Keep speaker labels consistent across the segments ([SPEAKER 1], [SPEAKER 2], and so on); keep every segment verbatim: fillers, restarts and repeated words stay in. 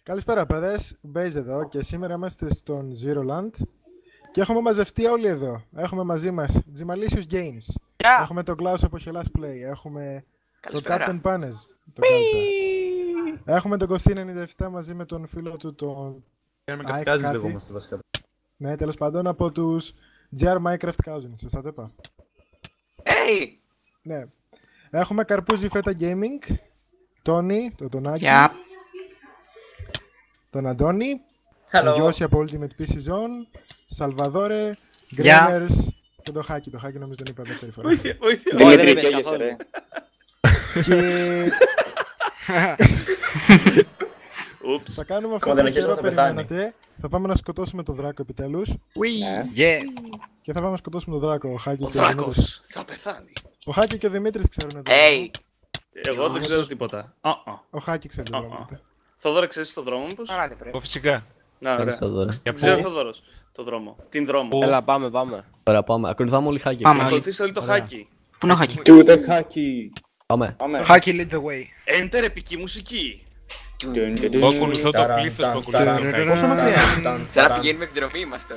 [SPEAKER 1] Καλησπέρα παιδες, Μπέιζ εδώ και σήμερα είμαστε στον Zeroland και έχουμε μαζευτεί όλοι εδώ. Έχουμε μαζί μας Gimalicious Games,
[SPEAKER 2] Yeah.
[SPEAKER 1] έχουμε τον Klaus από Hellas Play, έχουμε
[SPEAKER 3] Καλησπέρα.
[SPEAKER 1] τον Captain Panes, τον Κάλτσα. Έχουμε τον Κωστίν ενενήντα επτά μαζί με τον φίλο του τον...
[SPEAKER 4] Κάνουμε
[SPEAKER 1] Ike
[SPEAKER 4] καυκάζεις
[SPEAKER 1] κάτι.
[SPEAKER 4] λεγόμαστε βασικά.
[SPEAKER 1] Ναι, τέλος πάντων από τους τζι αρ Minecraft Cousins, σωστά το είπα.
[SPEAKER 3] Hey!
[SPEAKER 1] Ναι. Έχουμε Καρπούζι Φέτα Gaming, Τόνι, τον Τονάκη,
[SPEAKER 2] Yeah.
[SPEAKER 1] τον Αντώνη,
[SPEAKER 3] Hello.
[SPEAKER 1] τον Γιώση από Ultimate πι σι Zone, Σαλβαδόρε,
[SPEAKER 2] Γεια.
[SPEAKER 1] Γκρέμερς και τον Χάκη. Το Χάκη νομίζω τον είπα δεύτερη φορά.
[SPEAKER 4] Βοήθεια, βοήθεια.
[SPEAKER 2] Όχι, δεν
[SPEAKER 5] Δημήτρη,
[SPEAKER 2] είπες
[SPEAKER 5] καίγεσαι,
[SPEAKER 2] καθόλου.
[SPEAKER 5] ρε.
[SPEAKER 1] Και
[SPEAKER 4] Ούψ.
[SPEAKER 1] θα κάνουμε αυτό
[SPEAKER 5] Ακόμα
[SPEAKER 1] που
[SPEAKER 5] δεν
[SPEAKER 1] καιρό
[SPEAKER 5] αρχίσαμε, θα πεθάνει.
[SPEAKER 1] περιμένατε. Θα πάμε να σκοτώσουμε τον Δράκο επιτέλους.
[SPEAKER 5] Ναι.
[SPEAKER 2] Yeah.
[SPEAKER 1] Και θα πάμε να σκοτώσουμε τον Δράκο. Ο Χάκη
[SPEAKER 4] Ο
[SPEAKER 1] και ο Δημήτρης.
[SPEAKER 4] Δράκος θα πεθάνει.
[SPEAKER 1] Ο Χάκη και ο Δημήτρης ξέρουν εδώ.
[SPEAKER 3] Hey!
[SPEAKER 4] Εγώ δεν ξέρω τίποτα. Α, α.
[SPEAKER 1] Ο Χάκη ξέρει
[SPEAKER 4] Α,
[SPEAKER 1] το
[SPEAKER 4] α.
[SPEAKER 1] πράγμα.
[SPEAKER 4] Θοδόρα, ξέρεις τον δρόμο μήπως?
[SPEAKER 6] Εγώ φυσικά.
[SPEAKER 4] Να, ωραία.
[SPEAKER 7] Ευχαριστώ τώρα.
[SPEAKER 4] Δεν ξέρω Θοδόρος. Το δρόμο. Την δρόμο.
[SPEAKER 6] Έλα, πάμε, πάμε.
[SPEAKER 7] Ωραία, πάμε. Ακολουθάμε όλοι χάκι.
[SPEAKER 2] Πάμε.
[SPEAKER 4] Ακολουθήστε όλοι το χάκι.
[SPEAKER 2] Πού είναι ο Χάκη?
[SPEAKER 5] To the hockey.
[SPEAKER 7] Πάμε.
[SPEAKER 5] Πάμε.
[SPEAKER 6] Χάκι lead the way.
[SPEAKER 4] Enter επική μουσική.
[SPEAKER 6] Εγώ ακολουθώ το πλήθος που ακολουθεί το χάκι.
[SPEAKER 5] Πόσο μακριά?
[SPEAKER 3] Τώρα πηγαίνουμε εκδρομή είμαστε.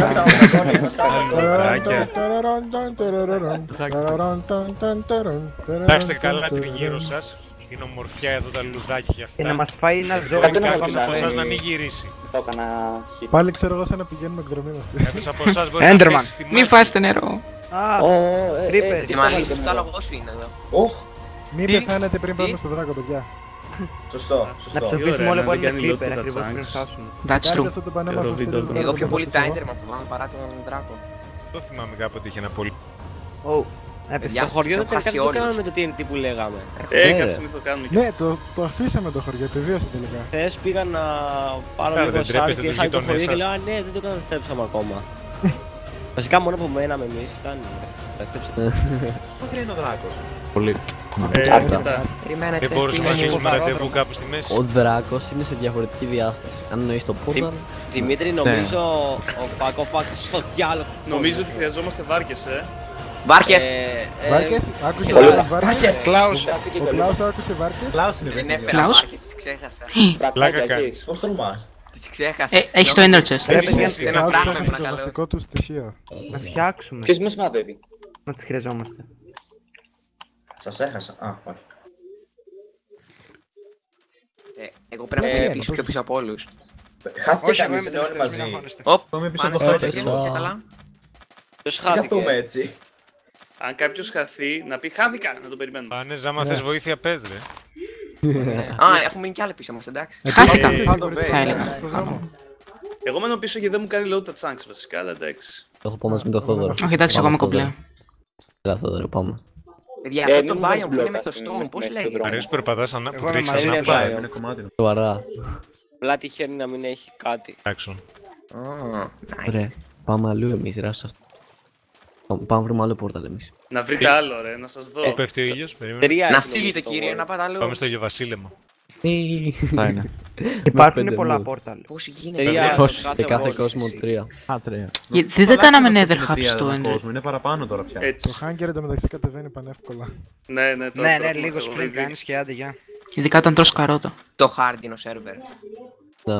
[SPEAKER 6] Κοιτάξτε καλά την γύρω σας. Την ομορφιά εδώ, τα λουδάκια και αυτά.
[SPEAKER 8] Και να μας φάει ένα ζώο.
[SPEAKER 5] Κάτσε να
[SPEAKER 6] Κάποιος
[SPEAKER 5] με
[SPEAKER 6] από εσάς
[SPEAKER 5] φάει.
[SPEAKER 6] να μην γυρίσει.
[SPEAKER 5] Θα έκανα hit.
[SPEAKER 1] Πάλι ξέρω εγώ σαν να πηγαίνουμε εκδρομή μας.
[SPEAKER 6] Κάποιος από εσάς μπορεί να
[SPEAKER 8] Enderman.
[SPEAKER 6] πέσει στη
[SPEAKER 2] Μη
[SPEAKER 6] μάχη.
[SPEAKER 2] φας το νερό.
[SPEAKER 8] Α,
[SPEAKER 5] Ω, ε,
[SPEAKER 8] Creeper.
[SPEAKER 5] ε,
[SPEAKER 3] Τι
[SPEAKER 5] τι
[SPEAKER 3] μάλιστα,
[SPEAKER 5] κάνετε
[SPEAKER 3] το
[SPEAKER 5] εδώ?
[SPEAKER 3] λόγο σου είναι εδώ.
[SPEAKER 5] Οχ,
[SPEAKER 1] Μην πεθάνετε πριν πάμε στον Δράκο, παιδιά.
[SPEAKER 5] σωστό,
[SPEAKER 8] να
[SPEAKER 5] σωστό.
[SPEAKER 8] ψοφήσουμε
[SPEAKER 4] ωραία,
[SPEAKER 8] όλοι
[SPEAKER 4] να
[SPEAKER 8] που
[SPEAKER 4] μην
[SPEAKER 8] είναι
[SPEAKER 4] κάνει
[SPEAKER 8] creeper
[SPEAKER 4] load τα
[SPEAKER 8] ακριβώς πριν
[SPEAKER 4] chunks.
[SPEAKER 8] φτάσουν.
[SPEAKER 2] That's
[SPEAKER 1] Κάντε
[SPEAKER 2] true.
[SPEAKER 1] αυτό το πανέμορφο
[SPEAKER 4] Το
[SPEAKER 1] σπίτι
[SPEAKER 4] βίντεο
[SPEAKER 1] του
[SPEAKER 4] του.
[SPEAKER 1] Δράκου
[SPEAKER 3] Εγώ
[SPEAKER 1] που
[SPEAKER 3] πιο
[SPEAKER 1] θα
[SPEAKER 3] πολύ
[SPEAKER 1] πατήσω
[SPEAKER 3] τα
[SPEAKER 1] εγώ.
[SPEAKER 3] Enderman που πάμε παρά τον Δράκο.
[SPEAKER 6] Το θυμάμαι κάποτε είχε ένα πολύ.
[SPEAKER 8] Ω, έπεσε.
[SPEAKER 3] Παιδιά,
[SPEAKER 8] Το χωριό
[SPEAKER 3] τους
[SPEAKER 8] δεν
[SPEAKER 3] έχω χάσει
[SPEAKER 8] τελικά δεν το
[SPEAKER 3] όλους.
[SPEAKER 8] κάναμε με το τι εν τι που λέγαμε.
[SPEAKER 4] Ε,
[SPEAKER 7] Ναι,
[SPEAKER 4] κάποια
[SPEAKER 7] ρε.
[SPEAKER 4] στιγμή θα το κάνουμε.
[SPEAKER 1] Ναι, το, το αφήσαμε το χωριό, επιβίωσε τελικά.
[SPEAKER 8] Χθες πήγα να πάρω
[SPEAKER 6] Άρα,
[SPEAKER 8] λίγο
[SPEAKER 6] δεν
[SPEAKER 8] σάρκ
[SPEAKER 6] τρέπεστε
[SPEAKER 8] και
[SPEAKER 6] τους
[SPEAKER 8] είχα το
[SPEAKER 6] γείτονές
[SPEAKER 8] χωριό και
[SPEAKER 6] σας.
[SPEAKER 8] λέω «Α, ναι, δεν το καταστρέψαμε ακόμα». Βασικά μόνο που μέναμε εμείς ήταν. Καταστρέψαμε.
[SPEAKER 4] Μακριά είναι ο Δράκος.
[SPEAKER 7] Πολύ.
[SPEAKER 4] Ε,
[SPEAKER 7] Άρτα.
[SPEAKER 4] κοίτα.
[SPEAKER 3] Περιμένετε.
[SPEAKER 6] Δεν μπορούσαμε να
[SPEAKER 3] πήγαινε.
[SPEAKER 6] αρχίσουμε ραντεβού κάπου στη μέση.
[SPEAKER 7] Ο Δράκος είναι σε διαφορετική διάσταση. Αν εννοείς το πόρταλ,
[SPEAKER 8] Δημήτρη, νομίζω ο Πάκο Φάκ στο διάλογο.
[SPEAKER 4] Νομίζω ότι χρειαζόμαστε βάρκες, ε.
[SPEAKER 3] Βάρκες!
[SPEAKER 8] Ε, ε,
[SPEAKER 1] Βάρκες, άκουσε
[SPEAKER 5] Πολύ-
[SPEAKER 1] Βάρκες.
[SPEAKER 5] Βάρκες!
[SPEAKER 6] Κλάους.
[SPEAKER 5] Κάτσε και
[SPEAKER 1] Ο
[SPEAKER 5] το
[SPEAKER 1] Κλάους άκουσε Βάρκες.
[SPEAKER 3] Δεν έφερα
[SPEAKER 2] Κλάους.
[SPEAKER 3] βάρκες, τις ξέχασα.
[SPEAKER 6] Πλάκα
[SPEAKER 5] Πλάκα
[SPEAKER 6] κάνει.
[SPEAKER 5] έχεις. Πώς τολμάς?
[SPEAKER 3] Τις ξέχασα.
[SPEAKER 2] Ε, έχεις το Ender Chest.
[SPEAKER 8] Πρέπει
[SPEAKER 1] Κλάους
[SPEAKER 8] να-
[SPEAKER 3] σε ένα
[SPEAKER 1] Κλάους
[SPEAKER 3] πράγμα
[SPEAKER 1] έχασε
[SPEAKER 3] ήμουν
[SPEAKER 1] το
[SPEAKER 3] καλός.
[SPEAKER 1] βασικό του στοιχείο.
[SPEAKER 8] να φτιάξουμε.
[SPEAKER 5] Ποιος με σημαδεύει?
[SPEAKER 8] Να τις χρειαζόμαστε.
[SPEAKER 5] Σας έχασα. Α, όχι.
[SPEAKER 3] Ε, Εγώ πρέπει να
[SPEAKER 1] Ε,
[SPEAKER 3] φύγω
[SPEAKER 1] ε,
[SPEAKER 3] πίσω πιο πίσω από όλους.
[SPEAKER 5] Χάθηκε
[SPEAKER 6] Όχι,
[SPEAKER 5] κανείς,
[SPEAKER 6] εγώ
[SPEAKER 5] είναι
[SPEAKER 6] είμαι
[SPEAKER 5] όλοι
[SPEAKER 6] τελευταίος,
[SPEAKER 5] μαζί.
[SPEAKER 6] μην αγχώνεστε.
[SPEAKER 3] Οπ,
[SPEAKER 4] Πάμε πίσω
[SPEAKER 3] πάνε
[SPEAKER 4] από
[SPEAKER 3] στο
[SPEAKER 7] αυτό.
[SPEAKER 3] πέτρε,
[SPEAKER 7] Έπεσα.
[SPEAKER 3] είσαι καλά.
[SPEAKER 8] Ποιος
[SPEAKER 5] Μην καθούμε
[SPEAKER 8] χάθηκε.
[SPEAKER 5] έτσι.
[SPEAKER 4] Αν κάποιος χαθεί, να πει χάθηκα, να το περιμένουμε.
[SPEAKER 6] Πάνε, άμα θες βοήθεια πες ρε.
[SPEAKER 3] Α, έχουν μείνει κι άλλοι πίσω μας, εντάξει.
[SPEAKER 2] Χάθηκα.
[SPEAKER 1] Είστε σίγουροι
[SPEAKER 2] Θα
[SPEAKER 1] ότι
[SPEAKER 2] έλεγα.
[SPEAKER 1] είστε στον δρόμο.
[SPEAKER 4] Εγώ μένω πίσω γιατί δεν μου κάνει load τα chunks βασικά, αλλά εντάξει.
[SPEAKER 7] το έχω πάει μαζί με το Θόδωρο.
[SPEAKER 2] Όχι, εντάξει, εγώ είμαι κομπλέ.
[SPEAKER 7] Έλα Θόδωρο, πάμε.
[SPEAKER 3] Παιδιά,
[SPEAKER 5] Ε,
[SPEAKER 3] αυτό
[SPEAKER 5] μην
[SPEAKER 3] το
[SPEAKER 5] μου
[SPEAKER 3] biome
[SPEAKER 5] βάζεις
[SPEAKER 3] που είναι με
[SPEAKER 5] μπλόκα
[SPEAKER 3] το
[SPEAKER 5] στην-
[SPEAKER 3] stone,
[SPEAKER 5] στη
[SPEAKER 3] πώς
[SPEAKER 5] μέση του
[SPEAKER 3] λέγεται.
[SPEAKER 5] δρόμου.
[SPEAKER 6] Αρέσει που περπατάς ανά, που
[SPEAKER 8] Εγώ είμαι
[SPEAKER 6] τρέχεις
[SPEAKER 8] μαζί,
[SPEAKER 6] ανάποδα.
[SPEAKER 8] είναι
[SPEAKER 4] Είναι κομμάτι.
[SPEAKER 7] Σοβαρά.
[SPEAKER 8] Απλά τυχαίνει να μην έχει κάτι.
[SPEAKER 6] Εντάξει.
[SPEAKER 3] Ω, nice.
[SPEAKER 7] Ωραία. Πάμε αλλού εμείς, ρε, σε αυτό. Πάμε πάμε να βρούμε άλλο πόρταλ εμείς.
[SPEAKER 4] Να βρείτε άλλο ρε, να σας δω.
[SPEAKER 6] Πού πέφτει ο ήλιος, περίμενε.
[SPEAKER 8] Τρία
[SPEAKER 3] Να
[SPEAKER 8] έχει
[SPEAKER 3] φύγετε
[SPEAKER 8] νομίζω το
[SPEAKER 3] κύριε,
[SPEAKER 8] world.
[SPEAKER 3] να πάτε αλλού.
[SPEAKER 6] Πάμε στο Ιωβασίλεμα.
[SPEAKER 7] Θα είναι.
[SPEAKER 8] Υπάρχουν πολλά πόρταλ.
[SPEAKER 3] Πώς γίνεται.
[SPEAKER 8] Τρία
[SPEAKER 7] Όχι,
[SPEAKER 8] κάθε
[SPEAKER 7] σε κάθε
[SPEAKER 8] world.
[SPEAKER 7] κόσμο τρία.
[SPEAKER 2] Γιατί δεν τα κάναμε Nether Hub στο Ender.
[SPEAKER 4] Είναι παραπάνω τώρα πια.
[SPEAKER 1] Το
[SPEAKER 4] Έτσι.
[SPEAKER 1] Hunger εντωμεταξύ κατεβαίνει πανεύκολα.
[SPEAKER 4] Ναι, ναι, τώρα
[SPEAKER 6] Ναι,
[SPEAKER 4] το
[SPEAKER 6] ναι,
[SPEAKER 4] έχουμε
[SPEAKER 6] λίγο
[SPEAKER 4] το
[SPEAKER 6] sprint
[SPEAKER 4] ήδη.
[SPEAKER 6] κάνεις και άντε γεια.
[SPEAKER 2] Ειδικά όταν τρως καρότα.
[SPEAKER 3] Το χάρτινο σερβερ.
[SPEAKER 7] Ναι.